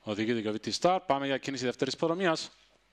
Οδηγείται και ο VT Star. Πάμε για κίνηση δεύτερης υποδρομίας.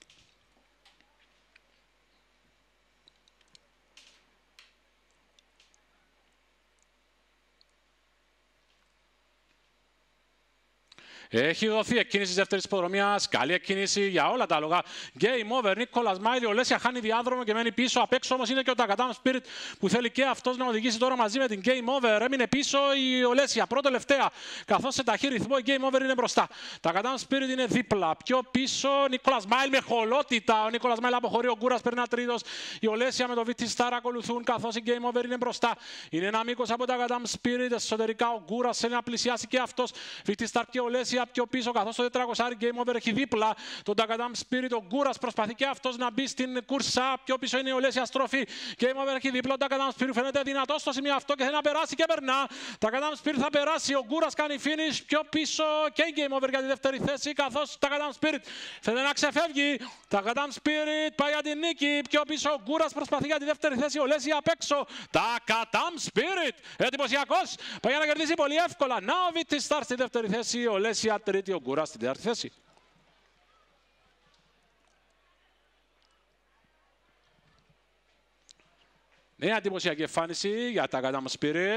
Έχει δοθεί εκκίνηση τη δεύτερη υποδρομία. Καλή εκκίνηση για όλα τα άλογα. Game over. Νίκολας Μάιλι. Ο Λέσια χάνει διάδρομο και μένει πίσω. Απ' έξω όμως είναι και ο Τακαντάμ Spirit που θέλει και αυτός να οδηγήσει τώρα μαζί με την Game over. Έμεινε πίσω η Ολέσια. Πρώτο-τελευταία. Καθώς σε ταχύ ρυθμό η Game over είναι μπροστά. Τακαντάμ Spirit είναι δίπλα. Πιο πίσω Νίκολας Μάιλι με χολότητα. Ο Νίκολας Μάιλι αποχωρεί. Ο Γκούρας περνά τρίτος. Η Ολέσια με το VT Star ακολουθούν καθώς η Game over είναι μπροστά. Είναι ένα μήκος από Τακαντάμ Spirit. Εσωτερικά ο Γκούρας θέλει να πλησιάσει και αυτός. VT Star και Ολέσια πιο πίσω καθώς το 400 Game over έχει δίπλα τον Τακαντάμ Spirit. Ο Γκούρας προσπαθεί και αυτός να μπει στην κούρσα. Πιο πίσω είναι η Ολέσια στροφή. Game over έχει δίπλα. Ο Τακαντάμ Spirit φαίνεται δυνατό στο σημείο αυτό και θέλει να περάσει και περνά. Τακαντάμ Spirit θα περάσει. Ο Γκούρας κάνει finish. Πιο πίσω και η Game over για τη δεύτερη θέση καθώς Τακαντάμ Spirit φαίνεται να ξεφεύγει. Τακαντάμ Spirit πάει για την νίκη. Πιο πίσω ο Γκούρας προσπαθεί για τη δεύτερη θέση. Ο Ολέσια απ' έξω. Τακαντάμ Spirit εντυπωσιακός. Πάει να κερδίσει πολύ εύκολα. Να ο VT Star στη δεύτερη θέση. Ο Ολέσια τρίτη. Ο Γκούρας στην τέταρτη θέση. Νέα εντυπωσιακή εμφάνιση για τα Τακαντάμ Spirit.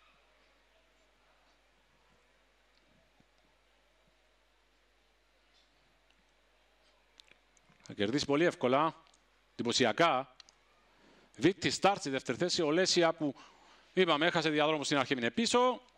Θα κερδίσει πολύ εύκολα. Εντυπωσιακά. VT Star στη δεύτερη θέση. Ο Λέσια που είπαμε έχασε διαδρόμο στην αρχή, είναι πίσω.